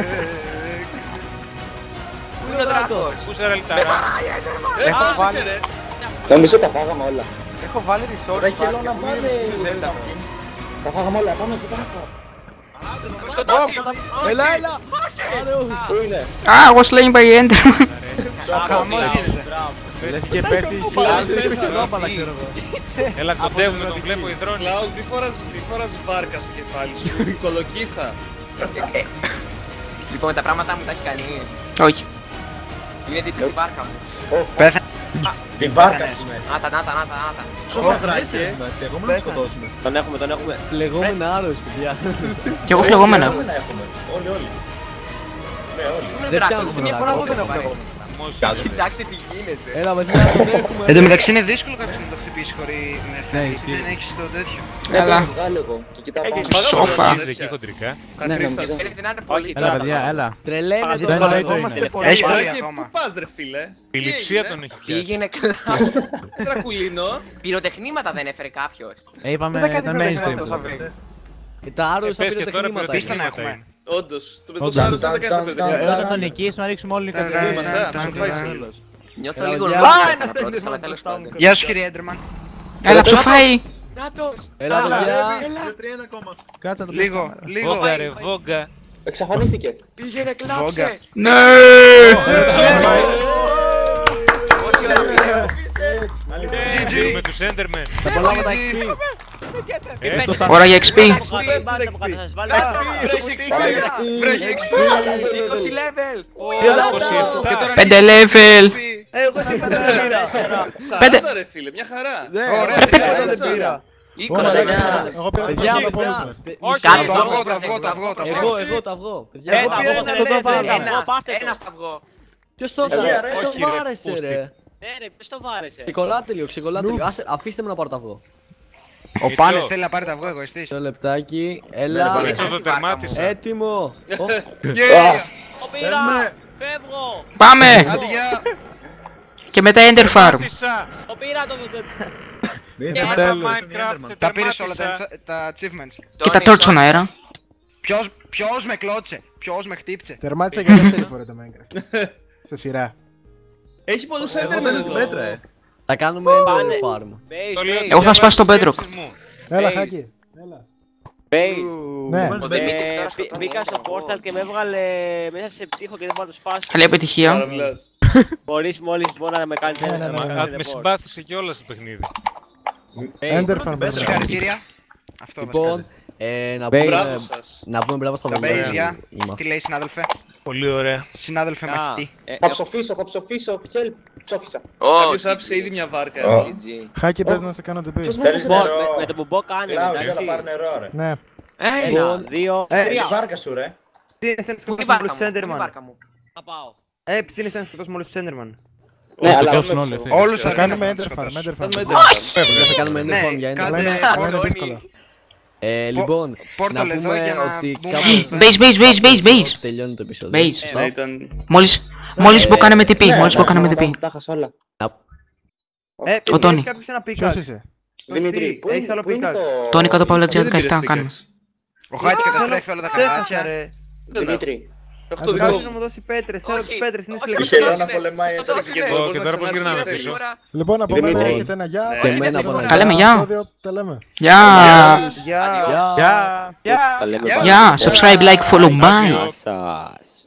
[SPEAKER 3] Πού είναι ο δράκος.
[SPEAKER 6] Πού σε ραλιτάρα.
[SPEAKER 12] Έχω
[SPEAKER 3] Α,
[SPEAKER 12] βάλει,
[SPEAKER 3] ρε.
[SPEAKER 13] Νομίζω τα φάγαμε όλα.
[SPEAKER 12] έχω βάλει resort.
[SPEAKER 5] Ρε, χελώ να
[SPEAKER 12] party,
[SPEAKER 5] βάλει.
[SPEAKER 12] δεν τα-
[SPEAKER 13] Τα φάγαμε όλα. Πάμε και πάμε.
[SPEAKER 3] Σκοτώσει.
[SPEAKER 7] Έλα, έλα. Άρεος.
[SPEAKER 13] Πού είναι?
[SPEAKER 2] Ah, I was slain by Enderman.
[SPEAKER 11] Χαμός γίνεται.
[SPEAKER 9] Λες και πέφτει η κλάση και πηχεδόπαλα, ξέρω εγώ.
[SPEAKER 6] Έλα, κοντεύουμε, τον βλέπω υδρώνει.
[SPEAKER 4] Κλάους, μη φοράς, μη φοράς βάρκα στο κεφάλι σου. Κολοκύθα.
[SPEAKER 3] Λοιπόν, τα πράγματα μου τα έχει κανείς.
[SPEAKER 2] Όχι.
[SPEAKER 3] Είναι δίπλα στη βάρκα μου.
[SPEAKER 11] Πέθανε.
[SPEAKER 5] Τη βάρκα σου μέσα.
[SPEAKER 3] Άτα, νάτα, νάτα, νάτα.
[SPEAKER 4] Σοφαδράκε.
[SPEAKER 10] Τον έχουμε, τον έχουμε.
[SPEAKER 7] Φλεγόμενα άρεος, παιδιά.
[SPEAKER 2] Κι εγώ φλεγόμενα.
[SPEAKER 5] Φλεγόμενα έχουμε. Όλοι, όλοι. Ναι, όλοι.
[SPEAKER 3] Πού είναι ο
[SPEAKER 7] Δεν
[SPEAKER 3] δράκος.
[SPEAKER 7] πιάνουν
[SPEAKER 3] Μια
[SPEAKER 7] τον
[SPEAKER 3] φορά
[SPEAKER 7] δράκο.
[SPEAKER 3] δεν έχω παρέσει.
[SPEAKER 6] Χαμός.
[SPEAKER 3] Κοιτάξτε τι γίνεται.
[SPEAKER 7] Έλα, παιδιά, τον έχουμε.
[SPEAKER 11] Εν τω μεταξύ είναι δύσκολο κάποιος να το χτυπήσει χωρίς με εφέ.
[SPEAKER 9] ισχύει.
[SPEAKER 11] Δεν έχεις το τέτοιο.
[SPEAKER 2] Έλα.
[SPEAKER 13] Το βγάλω εγώ. Και κοιτάω πάνω.
[SPEAKER 2] Σόφα.
[SPEAKER 6] Είσαι εκεί χοντρικά.
[SPEAKER 4] Τα κρίστα σου.
[SPEAKER 3] Θέλετε να είναι πολύ.
[SPEAKER 10] Όχι,
[SPEAKER 9] Έλα, παιδιά, έλα.
[SPEAKER 7] Τρελαίνε το
[SPEAKER 9] Δεν
[SPEAKER 7] δράκο.
[SPEAKER 9] εννοείται είναι.
[SPEAKER 11] Έχει πολύ
[SPEAKER 4] Μαράκι,
[SPEAKER 11] ακόμα.
[SPEAKER 4] Πού πας ρε φίλε.
[SPEAKER 6] Η λειψία τον έχει πιάσει.
[SPEAKER 3] Πήγαινε κλάου.
[SPEAKER 4] Τρακουλίνο.
[SPEAKER 3] Πυροτεχνήματα δεν έφερε κάποιος.
[SPEAKER 9] Ε, είπαμε
[SPEAKER 12] Δεν κάνει
[SPEAKER 9] τα
[SPEAKER 12] πρωτεχνήματα
[SPEAKER 9] mainstream.
[SPEAKER 12] τόσα βρήκε.
[SPEAKER 7] Ε, τα άρεος θα
[SPEAKER 6] Πες
[SPEAKER 7] πήρε
[SPEAKER 6] και τώρα
[SPEAKER 7] τεχνήματα.
[SPEAKER 11] Πίστα να
[SPEAKER 6] πυροτεχνήματα
[SPEAKER 11] έχουμε.
[SPEAKER 6] είναι.
[SPEAKER 4] Όντως. Το
[SPEAKER 9] Όντως.
[SPEAKER 4] παιδί του δεν κάνει
[SPEAKER 5] Ταν,
[SPEAKER 4] παιδιά.
[SPEAKER 5] ταν,
[SPEAKER 9] Ε, Όταν τον νικήσουμε, ρίξουμε όλοι
[SPEAKER 11] Ταν,
[SPEAKER 9] κατευθείαν.
[SPEAKER 4] Είμαστε,
[SPEAKER 11] ταν,
[SPEAKER 4] θα
[SPEAKER 11] ταν,
[SPEAKER 4] σου φάει
[SPEAKER 11] ταν.
[SPEAKER 4] σύλλος.
[SPEAKER 3] Νιώθω
[SPEAKER 7] Έλα,
[SPEAKER 3] λίγο
[SPEAKER 7] παιδιά.
[SPEAKER 3] ρολόι
[SPEAKER 7] Α,
[SPEAKER 3] να πρώτος, αλλά τέλος πάντων.
[SPEAKER 11] Γεια σου κύριε Έντερμαν.
[SPEAKER 2] Έλα, ψοφάει.
[SPEAKER 3] Νάτος.
[SPEAKER 7] Έλα, παιδιά.
[SPEAKER 9] Κάτσε να το
[SPEAKER 11] Λίγο, λίγο.
[SPEAKER 6] Βόγκα ρε, βόγκα.
[SPEAKER 13] Εξαφανίστηκε.
[SPEAKER 3] Πήγαινε
[SPEAKER 11] Βόγκα.
[SPEAKER 3] κλάψε.
[SPEAKER 2] Ναι.
[SPEAKER 3] Πόση ώρα πήγε.
[SPEAKER 11] τζι τζι.
[SPEAKER 6] Με τους Endermen.
[SPEAKER 7] Τα πολλά τα εξ πι.
[SPEAKER 6] Ε,
[SPEAKER 2] Ώρα για εξ πι.
[SPEAKER 10] Βρέχει
[SPEAKER 3] Βρέχει είκοσι level.
[SPEAKER 11] Και τώρα
[SPEAKER 2] Πέντε level.
[SPEAKER 4] σαράντα ρε φίλε, μια χαρά.
[SPEAKER 11] ωραία.
[SPEAKER 3] είκοσι εννιά.
[SPEAKER 1] Εγώ πήρα
[SPEAKER 7] Παιδιά,
[SPEAKER 1] το από όλους
[SPEAKER 7] παιδιά.
[SPEAKER 1] μας.
[SPEAKER 3] Κάτσε
[SPEAKER 11] Το
[SPEAKER 3] το
[SPEAKER 11] αυγό,
[SPEAKER 3] αυγό,
[SPEAKER 11] το αυγό, το αυγό, το αυγό.
[SPEAKER 7] Εγώ, εγώ το αυγό. Παιδιά,
[SPEAKER 10] Ε,
[SPEAKER 7] εγώ
[SPEAKER 10] τα
[SPEAKER 7] το
[SPEAKER 10] αυγό,
[SPEAKER 7] αυγό.
[SPEAKER 10] αυτό το βάλαμε.
[SPEAKER 3] Ένας,
[SPEAKER 10] Πάστε το.
[SPEAKER 3] ένας στο αυγό.
[SPEAKER 7] Ποιος το
[SPEAKER 5] Παιδιά,
[SPEAKER 7] έβαλε,
[SPEAKER 5] ρε,
[SPEAKER 7] ποιος
[SPEAKER 6] όχι,
[SPEAKER 7] το
[SPEAKER 6] ρε,
[SPEAKER 7] βάρεσε
[SPEAKER 6] πούστη.
[SPEAKER 7] ρε.
[SPEAKER 10] Ναι ρε, ποιος το βάρεσε.
[SPEAKER 7] Ξεκολλάτε λίγο, ξεκολλάτε λίγο. Άσε, αφήστε με να πάρω το αυγό.
[SPEAKER 11] Ο Πάνες θέλει να πάρει τα αυγό εγωιστής.
[SPEAKER 7] Μισό λεπτάκι,
[SPEAKER 5] Ναι,
[SPEAKER 7] έλα.
[SPEAKER 6] Μίτσο το τερμάτισα.
[SPEAKER 7] Έτοιμο. Ω,
[SPEAKER 11] Yeah.
[SPEAKER 10] Το πήρα. Φεύγω.
[SPEAKER 2] Πάμε.
[SPEAKER 11] Άντε γεια.
[SPEAKER 2] Και μετά Ender Farm.
[SPEAKER 6] Τερμάτισα.
[SPEAKER 10] Το πήρα το...
[SPEAKER 11] Τα πήρες όλα τα, τα achievements.
[SPEAKER 2] Και τα torch στον αέρα.
[SPEAKER 11] Ποιος, ποιος με κλώτσε, ποιος με χτύπησε.
[SPEAKER 1] Τερμάτισα για δεύτερη φορά το Minecraft. Σε σειρά.
[SPEAKER 4] Έχει πολλούς Endermen εδώ.
[SPEAKER 7] Θα κάνουμε ένα farm.
[SPEAKER 2] Εγώ θα σπάσω τον Bedrock.
[SPEAKER 1] Έλα, Χάκη. Έλα.
[SPEAKER 10] Base.
[SPEAKER 1] Ναι.
[SPEAKER 3] Ο Δημήτρης τώρα σκοτώνει.
[SPEAKER 10] Μπήκα στο portal και με έβγαλε μέσα σε πτύχο και δεν μπορώ να το σπάσω.
[SPEAKER 2] Καλή επιτυχία.
[SPEAKER 10] Μπορείς μόλις μπορεί να με κάνει
[SPEAKER 1] Ναι, ναι, ναι, ναι.
[SPEAKER 6] Με συμπάθησε κιόλας το παιχνίδι.
[SPEAKER 1] Enderfarm.
[SPEAKER 11] Συγχαρητήρια. Αυτό
[SPEAKER 7] Λοιπόν,
[SPEAKER 11] βασικά.
[SPEAKER 7] ε, να
[SPEAKER 4] Μπράβο
[SPEAKER 7] πούμε,
[SPEAKER 4] σας.
[SPEAKER 7] να πούμε μπράβο στα
[SPEAKER 11] Τα
[SPEAKER 7] παιδιά.
[SPEAKER 11] base, για.
[SPEAKER 7] Είμαστε.
[SPEAKER 11] Τι λέει συνάδελφε.
[SPEAKER 6] Πολύ ωραία.
[SPEAKER 11] Συνάδελφε μαχητή.
[SPEAKER 13] Θα ψοφήσω, θα ψοφήσω, help, ψόφισα.
[SPEAKER 4] Κάποιος άφησε ήδη μια βάρκα.
[SPEAKER 3] τζι τζι.
[SPEAKER 1] Χάκη, πες να σε κάνω την πίστη.
[SPEAKER 13] Θέλεις
[SPEAKER 10] Λοιπόν,
[SPEAKER 13] νερό.
[SPEAKER 10] με- με το μπουμπό κάνει.
[SPEAKER 5] Κλάους,
[SPEAKER 10] εντάξει.
[SPEAKER 5] έλα πάρ' νερό ρε.
[SPEAKER 1] Ναι.
[SPEAKER 10] Ένα, δύο,
[SPEAKER 5] Ε, η
[SPEAKER 10] τρία.
[SPEAKER 5] βάρκα σου ρε.
[SPEAKER 3] Πού είναι η βάρκα μου, πού είναι η βάρκα μου.
[SPEAKER 10] Θα πάω.
[SPEAKER 14] Ε, ψήνεις να σκοτώσουμε όλους τους Enderman.
[SPEAKER 13] Ναι, αλλά
[SPEAKER 11] Όλους
[SPEAKER 1] Θα
[SPEAKER 11] θα
[SPEAKER 1] κάνουμε
[SPEAKER 11] κάνουμε
[SPEAKER 1] Enderfarm. Enderfarm.
[SPEAKER 7] Θα κάνουμε
[SPEAKER 11] Ναι,
[SPEAKER 7] enderfarm για ένα.
[SPEAKER 11] κάντε
[SPEAKER 1] Αλλά είναι- αλλά είναι
[SPEAKER 11] πόρτο.
[SPEAKER 1] δύσκολο.
[SPEAKER 7] Ε, λοιπόν,
[SPEAKER 11] Πόρταλ
[SPEAKER 7] να
[SPEAKER 11] εδώ
[SPEAKER 7] πούμε
[SPEAKER 11] για να
[SPEAKER 7] ότι
[SPEAKER 11] μπούμε.
[SPEAKER 7] κάπου
[SPEAKER 2] Base, base, base, base, base.
[SPEAKER 7] τελειώνει το επεισόδιο.
[SPEAKER 2] Base.
[SPEAKER 7] Σωστά.
[SPEAKER 4] Ναι, ήταν...
[SPEAKER 2] Μόλις, μόλις που κάναμε τι πει, μόλις που κάναμε τι πει.
[SPEAKER 13] τα χάσα όλα.
[SPEAKER 14] Ε,
[SPEAKER 2] Ο Τόνι.
[SPEAKER 14] έχει κάποιος ένα
[SPEAKER 1] Ποιος
[SPEAKER 14] πικάκ.
[SPEAKER 1] είσαι?
[SPEAKER 13] Δημήτρη, πού
[SPEAKER 14] έχεις
[SPEAKER 13] είναι-
[SPEAKER 14] άλλο
[SPEAKER 13] πού είναι
[SPEAKER 14] pickaxe.
[SPEAKER 13] το...
[SPEAKER 2] Τόνι κάτω από όλα
[SPEAKER 4] Γιατί δεν
[SPEAKER 2] δεκαεπτά
[SPEAKER 4] πήρες
[SPEAKER 2] κάνουμε.
[SPEAKER 4] pickaxe?
[SPEAKER 11] Ο Χάκη καταστρέφει όλα τα
[SPEAKER 14] Ξέχασα
[SPEAKER 11] καλάθια.
[SPEAKER 14] ρε.
[SPEAKER 13] Δημήτρη,
[SPEAKER 4] Έχω το δικό
[SPEAKER 14] Κάποιος να
[SPEAKER 4] μου.
[SPEAKER 14] μου δώσει πέτρες, θέλω τις πέτρες, είναι
[SPEAKER 5] Η
[SPEAKER 14] συλλεκτικές.
[SPEAKER 5] Χελώνα πολεμάει έτσι.
[SPEAKER 4] Και εδώ
[SPEAKER 6] Ω,
[SPEAKER 4] μπορεί
[SPEAKER 6] και
[SPEAKER 4] να
[SPEAKER 6] τώρα που
[SPEAKER 4] ξανάρθει
[SPEAKER 6] γυρνάμε
[SPEAKER 4] δεύτερη
[SPEAKER 6] πίσω.
[SPEAKER 4] φορά.
[SPEAKER 1] Λοιπόν, από
[SPEAKER 13] Δημήτρη.
[SPEAKER 1] μένα έχετε ένα γεια.
[SPEAKER 2] Ναι.
[SPEAKER 7] Και εμένα από ένα
[SPEAKER 2] Τα λέμε γεια.
[SPEAKER 1] επεισόδιο, τα λέμε.
[SPEAKER 2] Γεια.
[SPEAKER 14] Γεια.
[SPEAKER 7] Γεια.
[SPEAKER 14] Γεια.
[SPEAKER 10] Τα λέμε
[SPEAKER 11] Γεια.
[SPEAKER 10] πάλι.
[SPEAKER 2] Γεια. Subscribe, like, follow, bye.
[SPEAKER 10] Γεια σας.